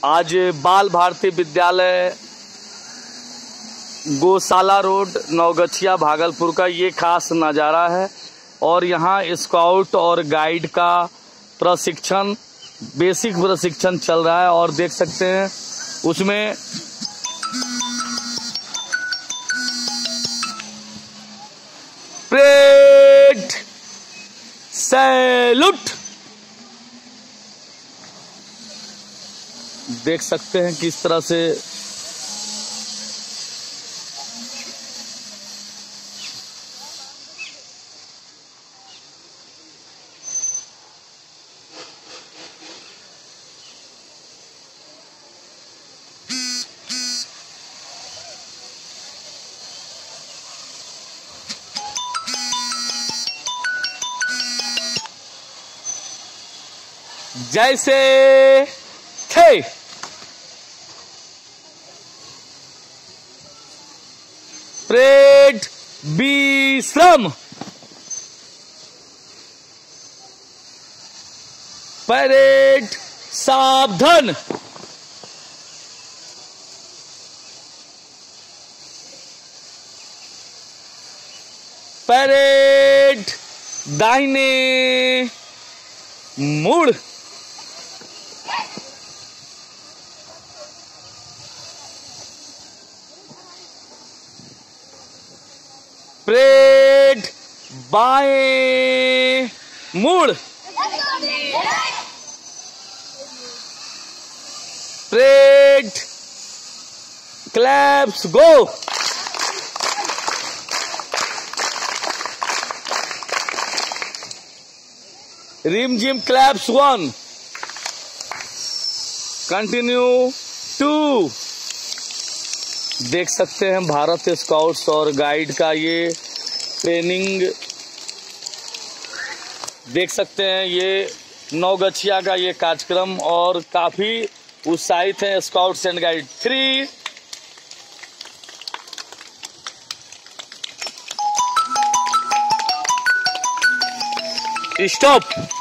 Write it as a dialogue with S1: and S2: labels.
S1: आज बाल भारती विद्यालय गौशाला रोड नवगछिया भागलपुर का ये खास नज़ारा है। और यहाँ स्काउट और गाइड का प्रशिक्षण, बेसिक प्रशिक्षण चल रहा है। और देख सकते हैं उसमें परेड सैल्यूट देख सकते हैं किस तरह से जैसे थे परेड विश्राम, परेड सावधान, परेड दाहिने मुड़, परेड बाएं मुड़, परेड क्लैप्स गो, रिम जिम क्लैप्स 1, कंटिन्यू 2। देख सकते हैं भारत स्काउट्स और गाइड का ये ट्रेनिंग, देख सकते हैं ये नवगछिया का ये कार्यक्रम और काफी उत्साहित हैं स्काउट्स एंड गाइड। 3 स्टॉप।